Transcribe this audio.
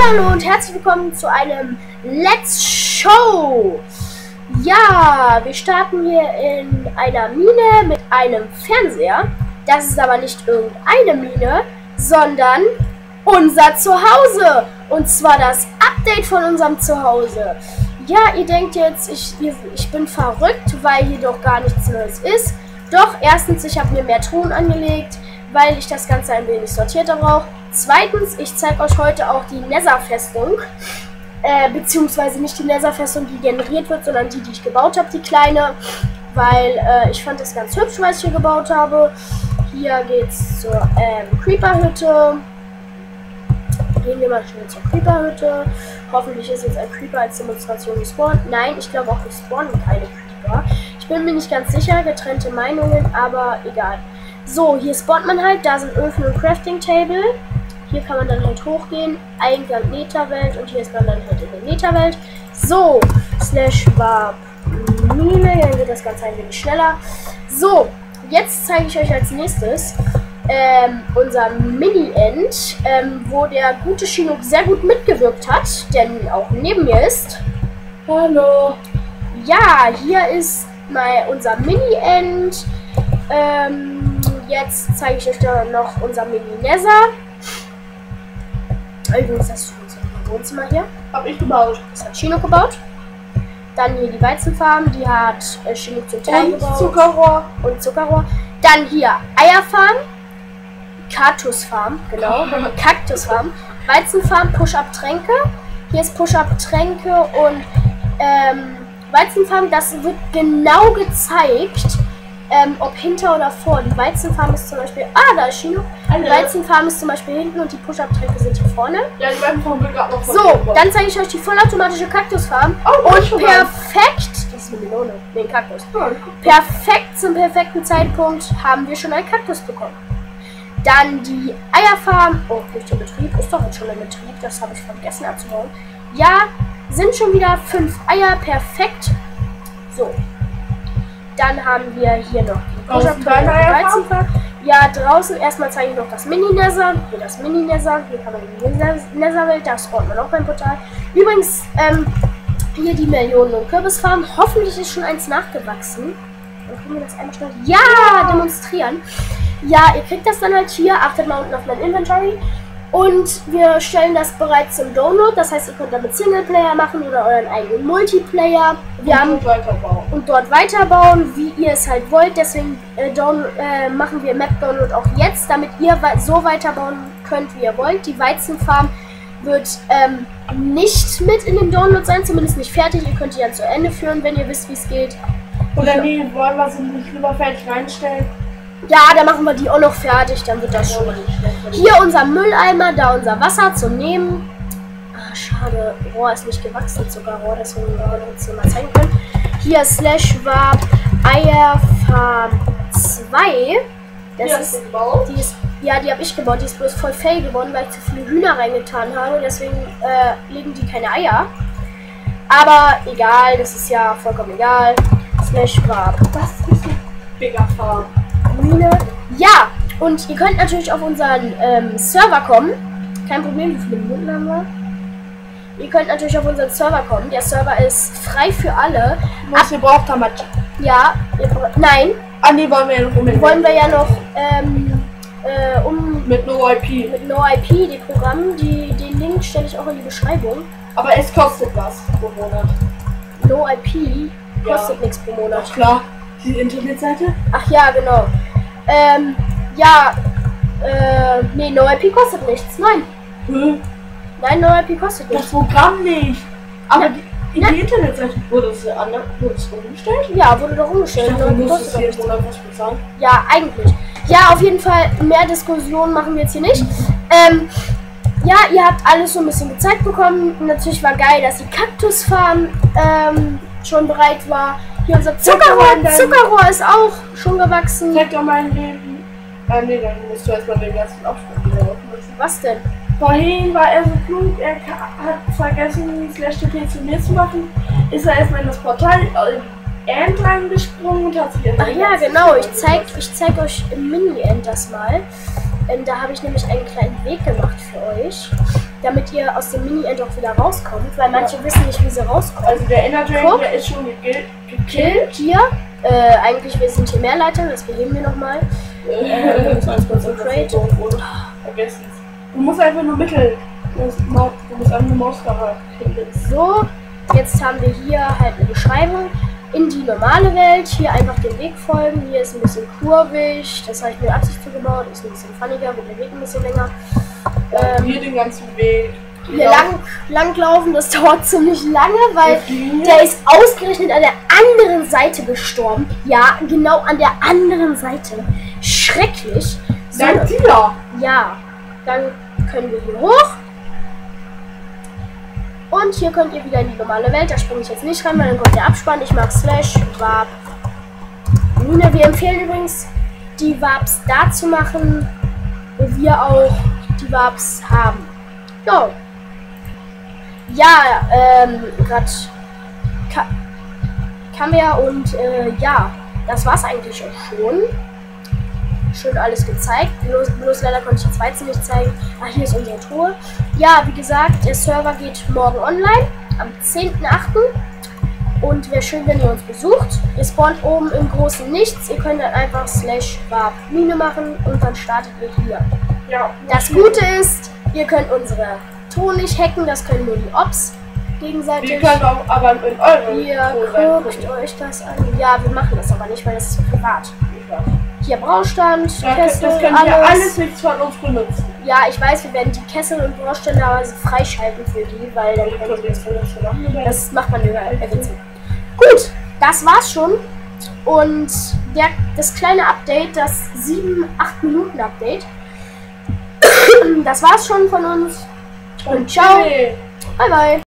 Hallo und herzlich willkommen zu einem Let's Show. Ja, wir starten hier in einer Mine mit einem Fernseher. Das ist aber nicht irgendeine Mine, sondern unser Zuhause. Und zwar das Update von unserem Zuhause. Ja, ihr denkt jetzt, ich bin verrückt, weil hier doch gar nichts Neues ist. Doch, erstens, ich habe mir mehr Ton angelegt, weil ich das Ganze ein wenig sortierter brauche. Zweitens, ich zeige euch heute auch die Nether-Festung. Beziehungsweise nicht die Nether-Festung, die generiert wird, sondern die ich gebaut habe, die kleine. Weil ich fand das ganz hübsch, was ich hier gebaut habe. Hier geht's zur Creeper-Hütte. Gehen wir mal schnell zur Creeper-Hütte. Hoffentlich ist jetzt ein Creeper als Demonstration gespawnt. Nein, ich glaube auch, wir spawnen keine Creeper. Ich bin mir nicht ganz sicher, getrennte Meinungen, aber egal. So, hier spawnt man halt, da sind Öfen und Crafting Table. Hier kann man dann halt hochgehen, Eingang Netherwelt und hier ist man dann halt in der Netherwelt. So, /warp Mine, dann geht das Ganze ein wenig schneller. So, jetzt zeige ich euch als nächstes unser Mini-End, wo der gute Chinook sehr gut mitgewirkt hat, der auch neben mir ist. Hallo. Ja, hier ist mal unser Mini-End. Jetzt zeige ich euch da noch unser Mini-Nether. Übrigens, das ist unser Wohnzimmer hier. Hab ich gebaut. Das hat Chinook gebaut. Dann hier die Weizenfarm, die hat Chinook zum Teil gebaut. Zuckerrohr. Und Zuckerrohr. Dann hier Eierfarm. Kaktusfarm, genau. Kaktusfarm. Weizenfarm, Push-Up-Tränke. Hier ist Push-Up-Tränke und Weizenfarm, das wird genau gezeigt, ob hinter oder vor. Die Weizenfarm ist zum Beispiel, da ist Chinook. Die Weizenfarm ist zum Beispiel hinten und die Push-Up-Tränke sind hier vorne. Ja, die Weizenfarm wird gerade noch von so, dann zeige ich euch die vollautomatische Kaktusfarm. Oh, und perfekt, das ist eine Melone, nee, ein Kaktus. Perfekt zum perfekten Zeitpunkt haben wir schon einen Kaktus bekommen. Dann die Eierfarm. Oh, durch den Betrieb. Ist doch jetzt schon ein Betrieb. Das habe ich vergessen abzubauen. Ja, sind schon wieder 5 Eier. Perfekt. So. Dann haben wir hier noch die Weizenfarm. Ja, draußen erstmal zeige ich noch das Mini-Nether. Hier das Mini-Nether. Hier kann man in die Netherwelt. Da spawnt man auch beim Portal. Übrigens, hier die Millionen- und Kürbisfarm. Hoffentlich ist schon eins nachgewachsen. Dann können wir das einmal schnell. Ja, demonstrieren. Ja, ihr kriegt das dann halt hier. Achtet mal unten auf mein Inventory. Und wir stellen das bereits zum Download. Das heißt, ihr könnt damit Singleplayer machen oder euren eigenen Multiplayer. Und dort weiterbauen, wie ihr es halt wollt. Deswegen machen wir Map-Download auch jetzt, damit ihr so weiterbauen könnt, wie ihr wollt. Die Weizenfarm wird nicht mit in dem Download sein, zumindest nicht fertig. Ihr könnt die dann zu Ende führen, wenn ihr wisst, wie es geht. Oder nee, wollen wir sie nicht lieber fertig reinstellen? Ja, dann machen wir die auch noch fertig, dann wird das schon. Hier unser Mülleimer, da unser Wasser zum Nehmen. Ah, schade, Rohr ist nicht gewachsen, Zuckerrohr, deswegen wir uns mal zeigen können. Hier /warp Eierfarm 2. Die habe ich gebaut, die ist bloß voll fail geworden, weil ich zu viele Hühner reingetan habe, deswegen legen die keine Eier. Aber egal, das ist ja vollkommen egal. /warp. Das ist ein Bigger Farm. Mine. Ja, und ihr könnt natürlich auf unseren Server kommen. Kein Problem, wie viele Minuten haben wir? Ihr könnt natürlich auf unseren Server kommen. Der Server ist frei für alle. Was ihr braucht, haben wir. Ja, nein. Ah, nee, wollen wir ja noch mit No IP. Mit No IP, die Programme, den Link stelle ich auch in die Beschreibung. Aber es kostet was pro Monat. No IP kostet nichts pro Monat. Ach klar. Die Internetseite? Ach ja, genau. Nee, No IP kostet nichts. Nein. Nein, No IP kostet nichts. Das Programm nicht. Aber die Internetseite wurde es umgestellt? Ja, wurde doch umgestellt. Ich dachte, du musstest jeden Monat was bezahlen. Ja, eigentlich. Ja, auf jeden Fall, mehr Diskussionen machen wir jetzt hier nicht. Ja, ihr habt alles so ein bisschen gezeigt bekommen. Natürlich war geil, dass die Kaktusfarm schon bereit war. Hier unser Zuckerrohr ist auch schon gewachsen. Zeig doch mein Leben. Nee, dann musst du erstmal den ganzen Abschnitt wieder aufmachen. Was denn? Vorhin war er so klug, er hat vergessen, /TP zu mir zu machen. Ist er erstmal in das Portal End reingesprungen und hat sich Ach ja, genau. Ich zeig euch im Mini-End das mal. Da habe ich nämlich einen kleinen Weg gemacht für euch. damit ihr aus dem Mini-End auch wieder rauskommt, weil manche wissen nicht, wie sie rauskommen. Also der Ender Dragon, der ist schon gekillt. Hier, eigentlich, wir sind hier mehr Leiter, das beheben wir nochmal. Vergessen. Du musst einfach nur du musst einfach nur Mausfahrer kriegen. So, jetzt haben wir hier halt eine Beschreibung in die normale Welt. Hier einfach den Weg folgen. Hier ist ein bisschen kurvig, das habe ich mir Absicht zugebaut. Ist ein bisschen funniger, wird der Weg ein bisschen länger. Hier den ganzen Weg. Hier langlaufen, das dauert ziemlich lange, weil der ist ausgerechnet an der anderen Seite gestorben. Ja, genau an der anderen Seite. Schrecklich. So, ja, dann können wir hier hoch. Und hier könnt ihr wieder in die normale Welt. Da springe ich jetzt nicht rein, weil dann kommt der Abspann. Ich mag /warp Mine. Wir empfehlen übrigens, die Warps da zu machen, wo wir auch die Warps haben. Jo. Ja, gerade Kamera und ja, das war's eigentlich auch schon. Schön alles gezeigt. Bloß leider konnte ich jetzt Weizen nicht zeigen. Ach, hier ist unsere Truhe. Ja, wie gesagt, der Server geht morgen online, am 10.8. Und wäre schön, wenn ihr uns besucht. Ihr spawnt oben im großen Nichts. Ihr könnt dann einfach /warp Mine machen und dann startet ihr hier. Ja, das Gute ist, ihr könnt unsere Ton nicht hacken, das können nur die Ops gegenseitig. Die können auch aber in eure Ihr guckt euch das an. Ja, wir machen das aber nicht, weil das ist privat. Hier Braustand, Kessel, das könnt ihr alles nichts von uns benutzen. Ja, ich weiß, wir werden die Kessel und Braustände aber freischalten für die, weil dann können wir das benutzen. Das macht man über Evitzen. Gut, das war's schon. Und das kleine Update, das 7-8 Minuten Update, das war's schon von uns. Und ciao. Bye bye.